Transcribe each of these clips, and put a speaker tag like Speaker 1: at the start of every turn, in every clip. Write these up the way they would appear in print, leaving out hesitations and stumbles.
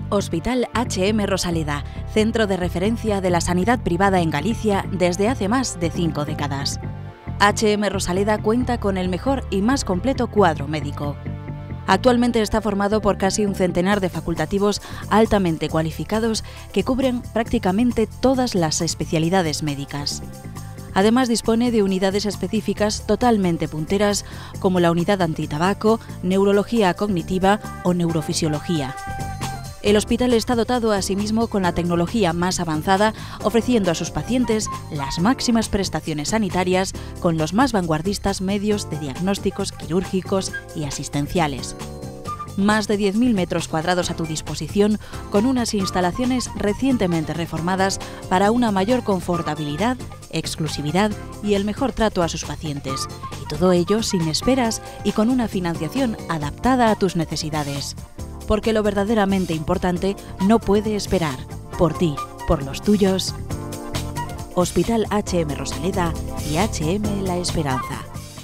Speaker 1: Hospital HM Rosaleda, centro de referencia de la sanidad privada en Galicia desde hace más de 5 décadas. HM Rosaleda cuenta con el mejor y más completo cuadro médico. Actualmente está formado por casi un centenar de facultativos altamente cualificados que cubren prácticamente todas las especialidades médicas. Además dispone de unidades específicas totalmente punteras como la unidad antitabaco, neurología cognitiva o neurofisiología. El hospital está dotado asimismo con la tecnología más avanzada, ofreciendo a sus pacientes las máximas prestaciones sanitarias con los más vanguardistas medios de diagnósticos quirúrgicos y asistenciales. Más de 10.000 metros cuadrados a tu disposición, con unas instalaciones recientemente reformadas para una mayor confortabilidad, exclusividad y el mejor trato a sus pacientes. Y todo ello sin esperas y con una financiación adaptada a tus necesidades. Porque lo verdaderamente importante no puede esperar. Por ti, por los tuyos. Hospital HM Rosaleda y HM La Esperanza.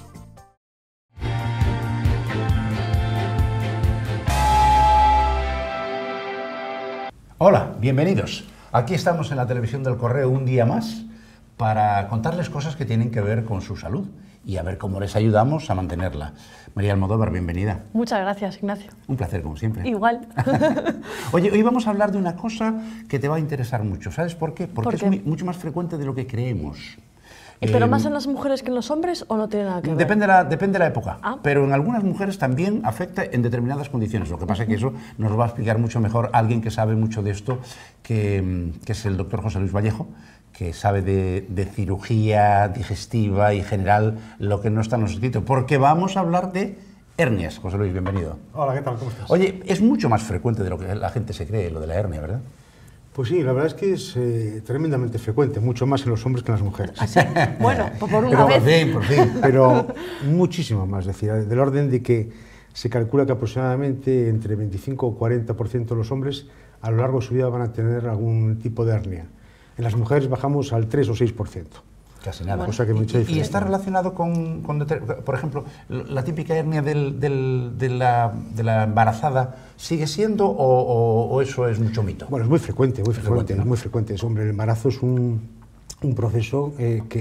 Speaker 2: Hola, bienvenidos. Aquí estamos en la televisión del Correo un día más para contarles cosas que tienen que ver con su salud y a ver cómo les ayudamos a mantenerla. María Almodóvar, bienvenida.
Speaker 3: Muchas gracias, Ignacio.
Speaker 2: Un placer, como siempre.
Speaker 3: Igual.
Speaker 2: Oye, hoy vamos a hablar de una cosa que te va a interesar mucho. ¿Sabes por qué? Porque es mucho más frecuente de lo que creemos.
Speaker 3: ¿Pero más en las mujeres que en los hombres o no tiene nada que ver?
Speaker 2: Depende de la época, pero en algunas mujeres también afecta en determinadas condiciones. Lo que pasa es que eso nos lo va a explicar mucho mejor alguien que sabe mucho de esto, que es el doctor José Luis Vallejo, que sabe de cirugía digestiva y general lo que no está en los escritos, porque vamos a hablar de hernias. José Luis, bienvenido.
Speaker 4: Hola, ¿qué tal? ¿Cómo estás?
Speaker 2: Oye, es mucho más frecuente de lo que la gente se cree, lo de la hernia, ¿verdad?
Speaker 4: Pues sí, la verdad es que es tremendamente frecuente, mucho más en los hombres que en las mujeres.
Speaker 3: ¿Ah, sí? Bueno, por una vez.
Speaker 2: Por fin.
Speaker 4: Pero muchísimo más, es decir, del orden de que se calcula que aproximadamente entre 25 o 40% de los hombres a lo largo de su vida van a tener algún tipo de hernia. En las mujeres bajamos al 3 o 6%.
Speaker 2: Casi nada.
Speaker 4: Cosa que mucha diferencia.
Speaker 2: ¿Y está relacionado con, por ejemplo, la típica hernia de la embarazada sigue siendo o eso es mucho mito?
Speaker 4: Bueno, es muy frecuente,
Speaker 2: ¿no?
Speaker 4: Muy frecuente. Hombre, el embarazo es un proceso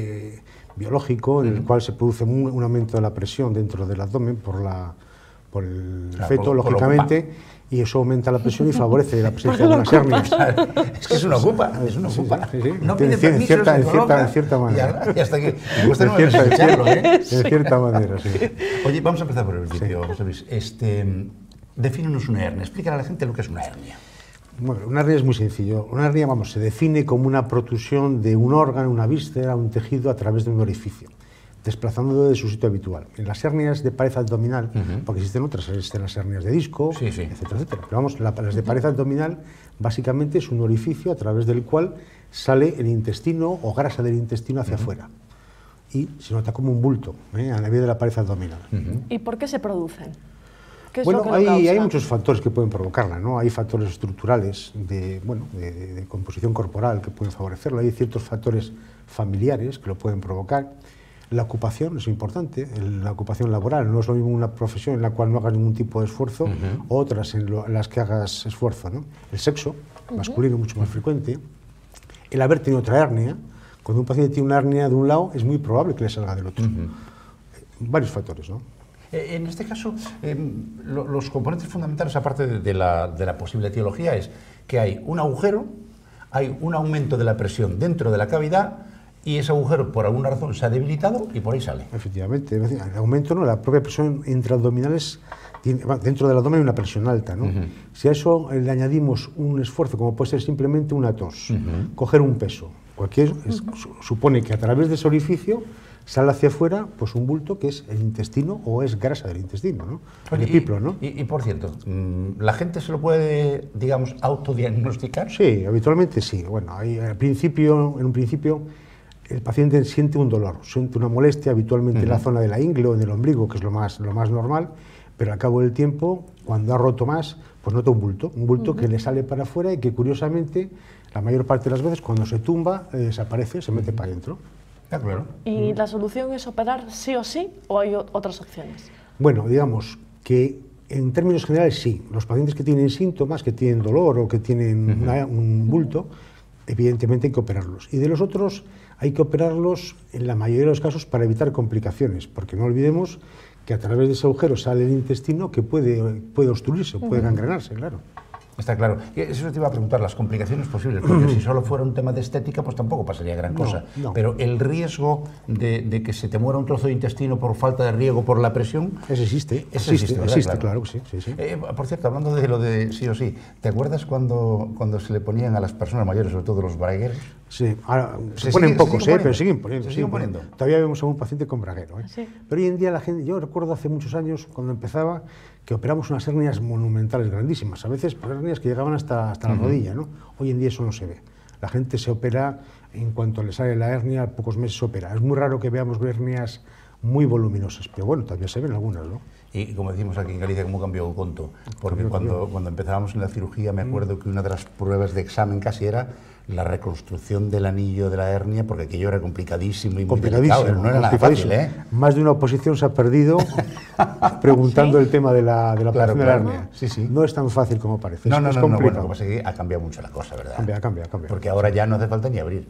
Speaker 4: biológico en el cual se produce un aumento de la presión dentro del abdomen por el feto, lógicamente, y eso aumenta la presión y favorece la presencia de unas hernias.
Speaker 2: Es que es una ocupa.
Speaker 4: Sí.
Speaker 2: No pide permiso,
Speaker 4: en cierta manera.
Speaker 2: Y hasta que cuesta no escucharlo, ¿eh?
Speaker 4: En cierta manera, sí.
Speaker 2: Oye, vamos a empezar por el principio, José Luis. Defínenos una hernia. Explícale a la gente lo que es una hernia.
Speaker 4: Bueno, una hernia es muy sencillo. Una hernia, se define como una protrusión de un órgano, una víscera, un tejido a través de un orificio, desplazándolo de su sitio habitual. En las hernias de pared abdominal, porque existen otras, existen las hernias de disco, etcétera, etcétera. Pero las de pared abdominal básicamente es un orificio a través del cual sale el intestino o grasa del intestino hacia afuera. Y se nota como un bulto a nivel de la pared abdominal.
Speaker 3: ¿Y por qué se producen? ¿Qué es
Speaker 4: Bueno,
Speaker 3: lo que lo causa?
Speaker 4: hay muchos factores que pueden provocarla, ¿no? Hay factores estructurales de composición corporal que pueden favorecerlo, hay ciertos factores familiares que lo pueden provocar. La ocupación es importante, la ocupación laboral. No es lo mismo una profesión en la cual no hagas ningún tipo de esfuerzo, otras en las que hagas esfuerzo, ¿no? El sexo masculino es mucho más frecuente. El haber tenido otra hernia. Cuando un paciente tiene una hernia de un lado, es muy probable que le salga del otro. Varios factores, ¿no?
Speaker 2: En este caso, los componentes fundamentales, aparte de la posible etiología, es que hay un agujero, hay un aumento de la presión dentro de la cavidad, y ese agujero, por alguna razón, se ha debilitado y por ahí sale.
Speaker 4: Efectivamente. El aumento, ¿no? La propia presión intraabdominales, dentro del abdomen hay una presión alta, ¿no? Si a eso le añadimos un esfuerzo, como puede ser simplemente una tos, coger un peso, supone que a través de ese orificio sale hacia afuera pues un bulto que es el intestino o es grasa del intestino, ¿no? El epiplo, ¿no?
Speaker 2: Y por cierto, ¿la gente se lo puede, digamos, autodiagnosticar?
Speaker 4: Sí, habitualmente sí. Bueno, en un principio el paciente siente un dolor, siente una molestia habitualmente en la zona de la ingle o en el ombligo, que es lo más normal, pero al cabo del tiempo, cuando ha roto más, pues nota un bulto que le sale para afuera y que curiosamente, la mayor parte de las veces, cuando se tumba, desaparece, se mete para adentro.
Speaker 2: Claro.
Speaker 3: ¿Y la solución es operar sí o sí o hay otras opciones?
Speaker 4: Bueno, digamos que En términos generales, sí. Los pacientes que tienen síntomas, que tienen dolor o que tienen un bulto, evidentemente hay que operarlos. Y de los otros hay que operarlos en la mayoría de los casos para evitar complicaciones, porque no olvidemos que a través de ese agujero sale el intestino que puede obstruirse, puede gangrenarse, claro.
Speaker 2: Está claro. Eso te iba a preguntar, las complicaciones posibles, porque si solo fuera un tema de estética, pues tampoco pasaría gran cosa.
Speaker 4: No.
Speaker 2: Pero el riesgo de que se te muera un trozo de intestino por falta de riego, por la presión...
Speaker 4: Eso existe, claro que sí.
Speaker 2: Por cierto, hablando de lo de sí o sí, ¿te acuerdas cuando se le ponían a las personas mayores, sobre todo los bragueros?
Speaker 4: Sí, ahora se ponen pocos, pero siguen poniendo.
Speaker 2: Se siguen poniendo.
Speaker 4: Todavía vemos a un paciente con braguero.
Speaker 3: Sí.
Speaker 4: Pero hoy en día la gente, yo recuerdo hace muchos años, cuando empezaba, que operamos unas hernias monumentales, grandísimas, a veces por hernias que llegaban hasta la rodilla, ¿no? Hoy en día eso no se ve. La gente se opera, en cuanto le sale la hernia, a pocos meses se opera. Es muy raro que veamos hernias muy voluminosas, pero bueno, todavía se ven algunas, ¿no?
Speaker 2: Y como decimos aquí en Galicia, ¿cómo cambió el conto? Porque cuando empezábamos en la cirugía, me acuerdo que una de las pruebas de examen casi era la reconstrucción del anillo de la hernia, porque aquello era complicadísimo y muy delicado, no era nada fácil, ¿eh?
Speaker 4: Más de una oposición se ha perdido preguntando el tema de la operación de la hernia.
Speaker 2: Sí.
Speaker 4: No es tan fácil como parece.
Speaker 2: No,
Speaker 4: es
Speaker 2: bueno,
Speaker 4: complicado.
Speaker 2: lo que pasa es que ha cambiado mucho la cosa, ¿verdad?
Speaker 4: Cambia.
Speaker 2: Porque ahora ya no hace falta ni abrir.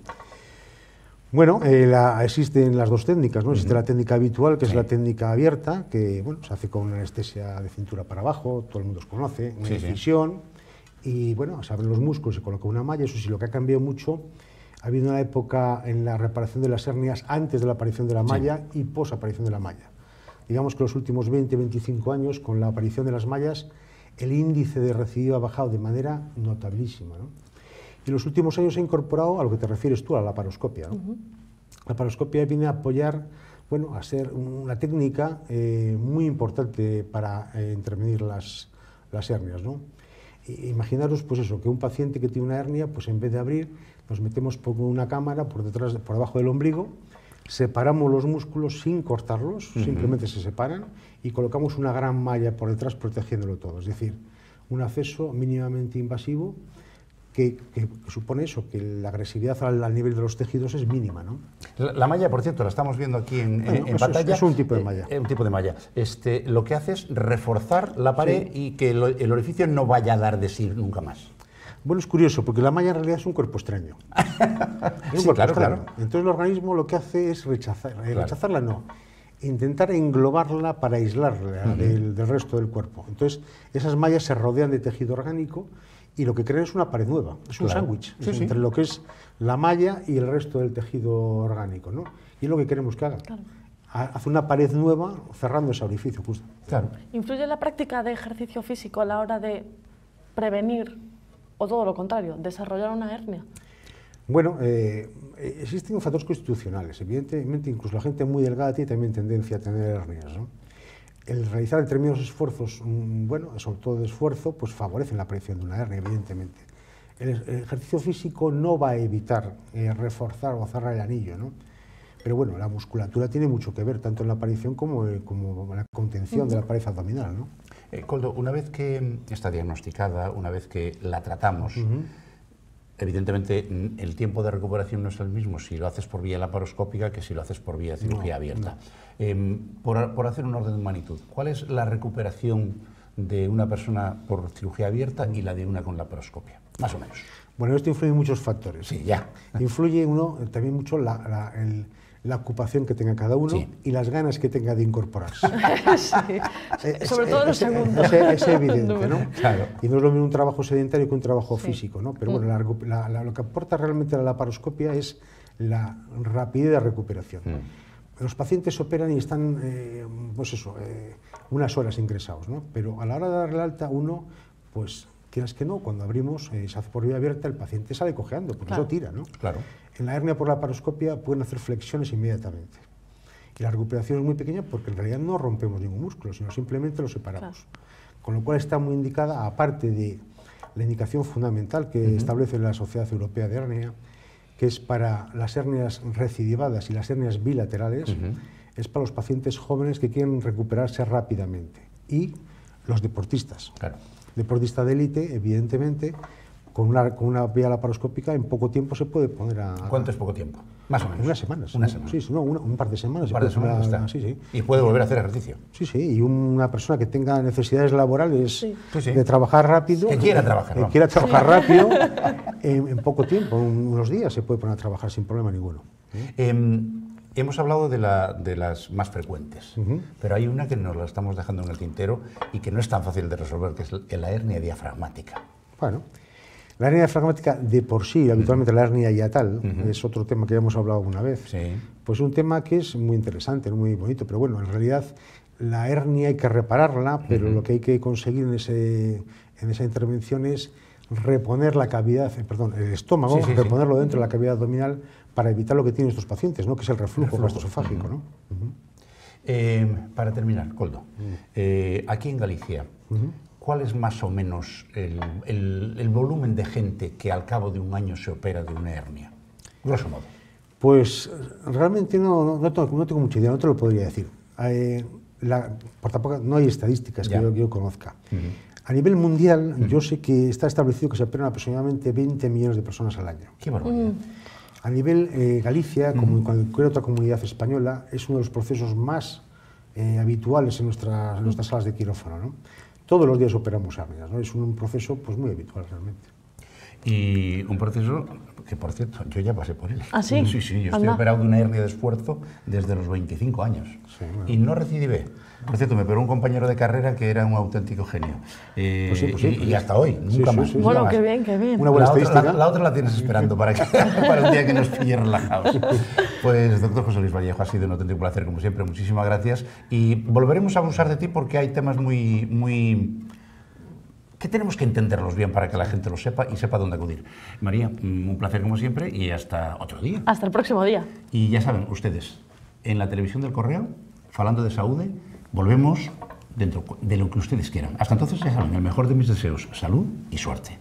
Speaker 4: Bueno, existen las dos técnicas, ¿no? Existe la técnica habitual, que es la técnica abierta, que bueno, se hace con una anestesia de cintura para abajo, todo el mundo conoce, una incisión, y bueno, se abren los músculos, se coloca una malla. Eso sí, lo que ha cambiado mucho, ha habido una época en la reparación de las hernias antes de la aparición de la malla y pos aparición de la malla. Digamos que los últimos 20-25 años, con la aparición de las mallas, el índice de recidiva ha bajado de manera notabilísima, ¿no? Y en los últimos años se ha incorporado a lo que te refieres tú, a la laparoscopia, ¿no? La laparoscopia viene a apoyar, bueno, a ser una técnica muy importante para intervenir las hernias, ¿no? Imaginaros, pues eso, que un paciente que tiene una hernia, pues en vez de abrir, nos metemos por una cámara por debajo del ombligo, separamos los músculos sin cortarlos, simplemente se separan, y colocamos una gran malla por detrás protegiéndolo todo. Es decir, un acceso mínimamente invasivo que supone eso, que la agresividad al nivel de los tejidos es mínima, ¿no?
Speaker 2: La malla, por cierto, la estamos viendo aquí en pantalla.
Speaker 4: Es un tipo de malla.
Speaker 2: Un tipo de malla. Lo que hace es reforzar la pared y que el orificio no vaya a dar de sí nunca más.
Speaker 4: Bueno, es curioso, porque la malla en realidad es un cuerpo extraño. Claro. Entonces el organismo lo que hace es rechazarla no, intentar englobarla para aislarla del resto del cuerpo. Entonces esas mallas se rodean de tejido orgánico y lo que crean es una pared nueva, es un sándwich entre lo que es la malla y el resto del tejido orgánico, ¿no? Y es lo que queremos que haga. Claro. Hace una pared nueva cerrando ese orificio justo.
Speaker 2: Claro.
Speaker 3: ¿Influye la práctica de ejercicio físico a la hora de prevenir, o todo lo contrario, desarrollar una hernia?
Speaker 4: Bueno, existen factores constitucionales. Evidentemente, incluso la gente muy delgada tiene también tendencia a tener hernias, ¿no? El realizar determinados esfuerzos, bueno, sobre todo de esfuerzo, pues favorecen la aparición de una hernia, evidentemente. El ejercicio físico no va a evitar reforzar o cerrar el anillo, ¿no? Pero bueno, la musculatura tiene mucho que ver, tanto en la aparición como en la contención de la pared abdominal, ¿no?
Speaker 2: Koldo, una vez que está diagnosticada, una vez que la tratamos, evidentemente el tiempo de recuperación no es el mismo si lo haces por vía laparoscópica que si lo haces por vía cirugía abierta. Por hacer un orden de magnitud, ¿cuál es la recuperación de una persona por cirugía abierta y la de una con laparoscopia? Más o menos.
Speaker 4: Bueno, esto influye en muchos factores.
Speaker 2: Sí, ya.
Speaker 4: Influye también mucho la ocupación que tenga cada uno y las ganas que tenga de incorporarse.
Speaker 3: Sobre todo los segundos.
Speaker 4: Es evidente, ¿no?
Speaker 2: Claro.
Speaker 4: Y no es lo mismo un trabajo sedentario que un trabajo físico, ¿no? Pero bueno, lo que aporta realmente la laparoscopia es la rapidez de recuperación. Los pacientes operan y están, unas horas ingresados, ¿no? Pero a la hora de darle alta, uno, pues, quieras que no, cuando abrimos, se hace por vía abierta, el paciente sale cojeando, porque eso tira, ¿no?
Speaker 2: Claro.
Speaker 4: En la hernia por laparoscopia pueden hacer flexiones inmediatamente. Y la recuperación es muy pequeña porque en realidad no rompemos ningún músculo, sino simplemente lo separamos. Con lo cual está muy indicada, aparte de la indicación fundamental que establece la Sociedad Europea de Hernia, que es para las hernias recidivadas y las hernias bilaterales, es para los pacientes jóvenes que quieren recuperarse rápidamente. Y los deportistas.
Speaker 2: Claro.
Speaker 4: Deportista de élite, evidentemente, con una vía laparoscópica en poco tiempo se puede poner a...
Speaker 2: ¿Cuánto es poco tiempo? Más o menos.
Speaker 4: Unas semanas.
Speaker 2: Una semana.
Speaker 4: Sí, no, un par de semanas.
Speaker 2: Un par de semanas está.
Speaker 4: Sí.
Speaker 2: Y puede volver a hacer ejercicio.
Speaker 4: Sí, y una persona que tenga necesidades laborales
Speaker 3: Sí.
Speaker 4: de trabajar rápido...
Speaker 2: Que quiera trabajar.
Speaker 4: Que quiera trabajar rápido, en poco tiempo, en unos días se puede poner a trabajar sin problema ninguno.
Speaker 2: Hemos hablado de las más frecuentes, pero hay una que nos la estamos dejando en el tintero y que no es tan fácil de resolver, que es la hernia diafragmática.
Speaker 4: Bueno, la hernia diafragmática de por sí, habitualmente la hernia hiatal, es otro tema que ya hemos hablado alguna vez.
Speaker 2: Sí.
Speaker 4: Pues es un tema que es muy interesante, muy bonito, pero bueno, en realidad la hernia hay que repararla, pero lo que hay que conseguir en esa intervención es reponer la cavidad, el estómago, reponerlo dentro de la cavidad abdominal para evitar lo que tienen estos pacientes, ¿no? Que es el reflujo gastroesofágico, ¿no?
Speaker 2: Para terminar, Koldo, aquí en Galicia, ¿cuál es más o menos el volumen de gente que al cabo de un año se opera de una hernia? Grosso modo.
Speaker 4: Pues realmente no tengo mucha idea, no te lo podría decir. Por tampoco, no hay estadísticas que yo conozca. A nivel mundial, yo sé que está establecido que se operan aproximadamente 20 millones de personas al año.
Speaker 2: ¡Qué barbaridad!
Speaker 4: A nivel Galicia, como en cualquier otra comunidad española, es uno de los procesos más habituales en nuestras salas de quirófano, ¿no? Todos los días operamos hernias, ¿no? Es un proceso pues, muy habitual realmente.
Speaker 2: Y un proceso que, por cierto, yo ya pasé por él.
Speaker 3: ¿Ah, sí?
Speaker 2: Sí, yo estoy operado de una hernia de esfuerzo desde los 25 años.
Speaker 4: Sí, bueno.
Speaker 2: Y no recidivé. Por cierto, me operó un compañero de carrera que era un auténtico genio. Y hasta hoy, nunca más.
Speaker 3: Bueno, qué bien, qué bien.
Speaker 4: Una buena estadística.
Speaker 2: La otra la tienes esperando para un día que nos pille relajados. Pues, doctor José Luis Vallejo, ha sido un auténtico placer, como siempre. Muchísimas gracias. Y volveremos a abusar de ti porque hay temas muy que tenemos que entenderlos bien para que la gente lo sepa y sepa dónde acudir. María, un placer como siempre y hasta otro día.
Speaker 3: Hasta el próximo día.
Speaker 2: Y ya saben ustedes, en la televisión del Correo, falando de saúde, volvemos dentro de lo que ustedes quieran. Hasta entonces, ya saben, el mejor de mis deseos, salud y suerte.